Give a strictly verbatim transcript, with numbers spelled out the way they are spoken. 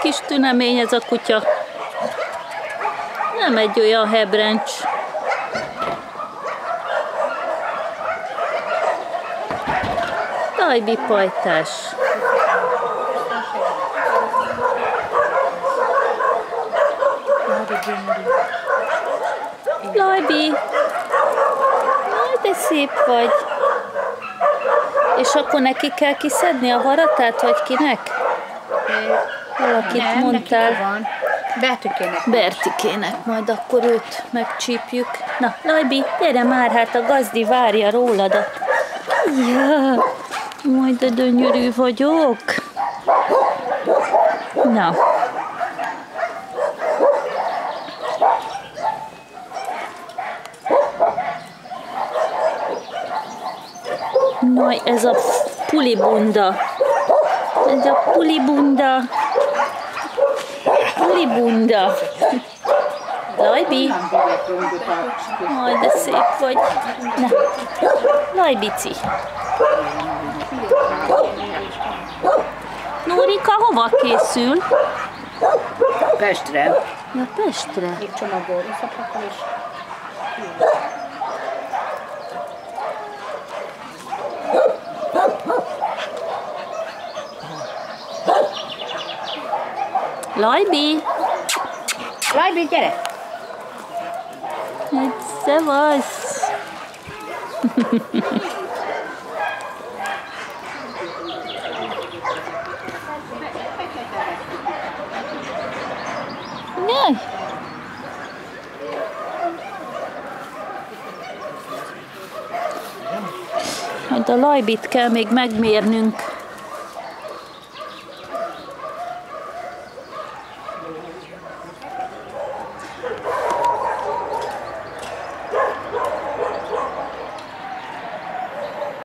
kis tünemény ez a kutya. Nem egy olyan hebrencs. Lajbi pajtás. Lajbi. Jaj, de szép vagy. És akkor neki kell kiszedni a varatát, vagy kinek? Valakit nem, mondtál. van. Bertikének. Bertikének, majd akkor őt megcsípjük. Na, Lajbi, gyere már, hát a gazdi várja rólad. Ja, majd de gyönyörű vagyok. Na. Na, ez a pulibunda. Ez a pulibunda. Pulibunda. Lajbi. Majd de szép vagy. Na. Lajbici. Nórika hova készül? Pestre. Ja, Pestre. Még csomagol, összepakkal is. Lajbi! Lajbi, gyere! Hát, szevasz! Jaj! Majd a Lajbit kell még megmérnünk.